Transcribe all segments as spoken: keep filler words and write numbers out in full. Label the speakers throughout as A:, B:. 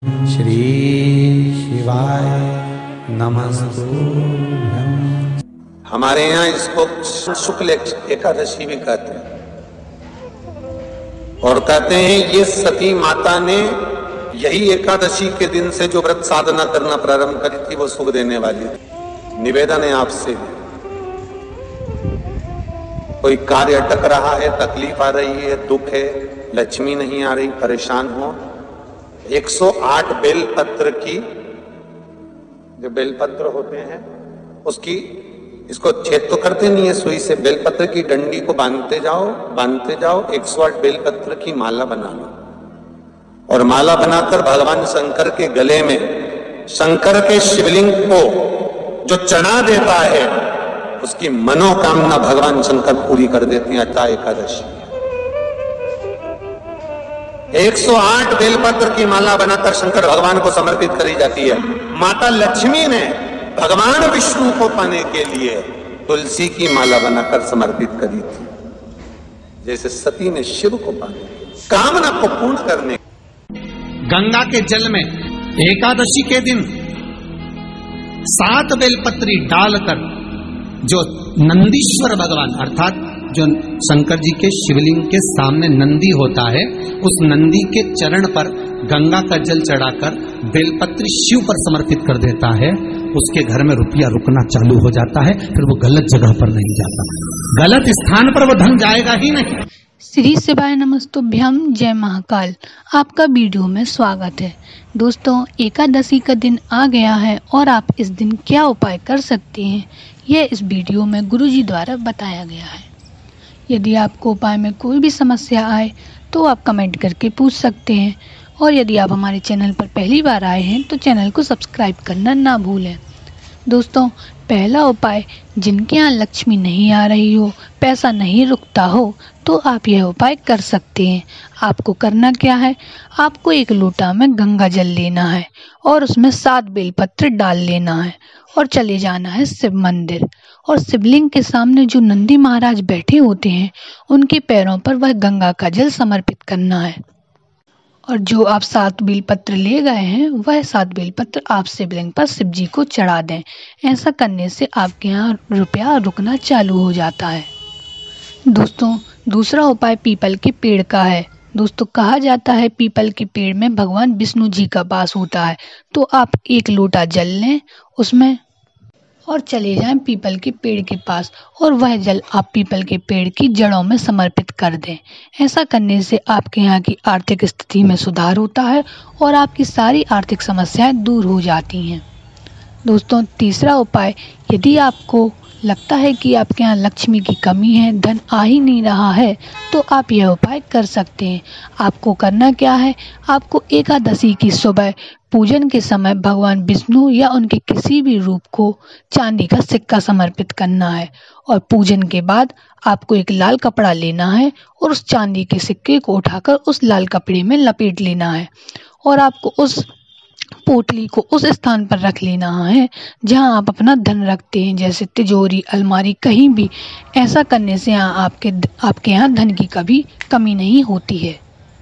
A: श्री शिवाय नमस्तुभ्यं।
B: हमारे यहाँ इसको शुक्ल एकादशी भी कहते हैं और कहते हैं ये सती माता ने यही एकादशी के दिन से जो व्रत साधना करना प्रारंभ करी थी वो सुख देने वाली थी। निवेदन है आपसे, कोई कार्य अटक रहा है, तकलीफ आ रही है, दुख है, लक्ष्मी नहीं आ रही, परेशान हो, एक सौ आठ बेलपत्र की, जो बेलपत्र होते हैं उसकी, इसको छेद तो करते नहीं है सुई से, बेलपत्र की डंडी को बांधते जाओ बांधते जाओ एक सौ आठ बेलपत्र की माला बना लो और माला बनाकर भगवान शंकर के गले में, शंकर के शिवलिंग को जो चढ़ा देता है उसकी मनोकामना भगवान शंकर पूरी कर देते हैं। अटा एकादशी एक सौ आठ बेलपत्र की माला बनाकर शंकर भगवान को समर्पित करी जाती है। माता लक्ष्मी ने भगवान विष्णु को पाने के लिए तुलसी की माला बनाकर समर्पित करी थी, जैसे सती ने शिव को पाने कामना को पूर्ण करने।
C: गंगा के जल में एकादशी के दिन सात बेलपत्री डालकर जो नंदीश्वर भगवान अर्थात जो शंकर जी के शिवलिंग के सामने नंदी होता है, उस नंदी के चरण पर गंगा का जल चढ़ाकर बेलपत्री शिव पर समर्पित कर देता है, उसके घर में रुपया रुकना चालू हो जाता है। फिर वो गलत जगह पर नहीं जाता, गलत स्थान पर वो धन जाएगा ही नहीं।
D: श्री शिवाय नमस्तुभ्यम। जय महाकाल। आपका वीडियो में स्वागत है। दोस्तों, एकादशी का दिन आ गया है और आप इस दिन क्या उपाय कर सकते हैं, यह इस वीडियो में गुरुजी द्वारा बताया गया है। यदि आपको उपाय में कोई भी समस्या आए तो आप कमेंट करके पूछ सकते हैं, और यदि आप हमारे चैनल पर पहली बार आए हैं तो चैनल को सब्सक्राइब करना ना भूलें। दोस्तों, पहला उपाय, जिनके यहाँ लक्ष्मी नहीं आ रही हो, पैसा नहीं रुकता हो, तो आप यह उपाय कर सकते हैं। आपको करना क्या है, आपको एक लोटा में गंगा जल लेना है और उसमें सात बेलपत्र डाल लेना है और चले जाना है शिव मंदिर, और शिवलिंग के सामने जो नंदी महाराज बैठे होते हैं उनके पैरों पर वह गंगा का जल समर्पित करना है, और जो आप सात बेलपत्र ले गए हैं वह सात बेलपत्र आप शिवलिंग पर शिव जी को चढ़ा दें। ऐसा करने से आपके यहाँ रुपया रुकना चालू हो जाता है। दोस्तों, दूसरा उपाय पीपल के पेड़ का है। दोस्तों, कहा जाता है पीपल के पेड़ में भगवान विष्णु जी का वास होता है। तो आप एक लोटा जल लें उसमें और चले जाएं पीपल के पेड़ के पास, और वह जल आप पीपल के पेड़ की जड़ों में समर्पित कर दें। ऐसा करने से आपके यहाँ की आर्थिक स्थिति में सुधार होता है और आपकी सारी आर्थिक समस्याएं दूर हो जाती हैं। दोस्तों, तीसरा उपाय, यदि आपको लगता है कि आपके यहाँ लक्ष्मी की कमी है, धन आ ही नहीं रहा है, तो आप यह उपाय कर सकते हैं। आपको करना क्या है, आपको एकादशी की सुबह पूजन के समय भगवान विष्णु या उनके किसी भी रूप को चांदी का सिक्का समर्पित करना है, और पूजन के बाद आपको एक लाल कपड़ा लेना है और उस चांदी के सिक्के को उठाकर उस लाल कपड़े में लपेट लेना है, और आपको उस पोटली को उस स्थान पर रख लेना है जहां आप अपना धन रखते हैं, जैसे तिजोरी, अलमारी, कहीं भी। ऐसा करने से यहाँ आपके आपके यहाँ धन की कभी कमी नहीं होती है।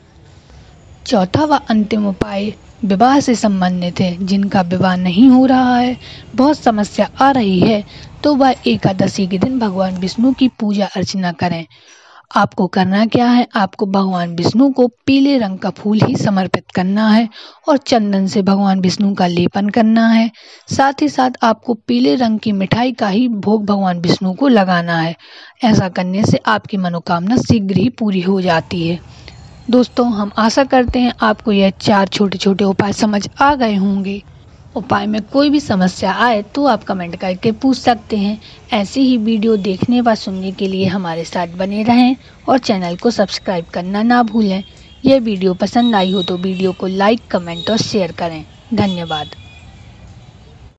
D: चौथा व अंतिम उपाय विवाह से संबंधित है। जिनका विवाह नहीं हो रहा है, बहुत समस्या आ रही है, तो वह एकादशी के दिन भगवान विष्णु की पूजा अर्चना करें। आपको करना क्या है, आपको भगवान विष्णु को पीले रंग का फूल ही समर्पित करना है और चंदन से भगवान विष्णु का लेपन करना है। साथ ही साथ आपको पीले रंग की मिठाई का ही भोग भगवान विष्णु को लगाना है। ऐसा करने से आपकी मनोकामना शीघ्र ही पूरी हो जाती है। दोस्तों, हम आशा करते हैं आपको यह चार छोटे छोटे उपाय समझ आ गए होंगे। उपाय में कोई भी समस्या आए तो आप कमेंट करके पूछ सकते हैं। ऐसी ही वीडियो देखने व सुनने के लिए हमारे साथ बने रहें और चैनल को सब्सक्राइब करना ना भूलें। यह वीडियो पसंद आई हो तो वीडियो को लाइक, कमेंट और शेयर करें। धन्यवाद।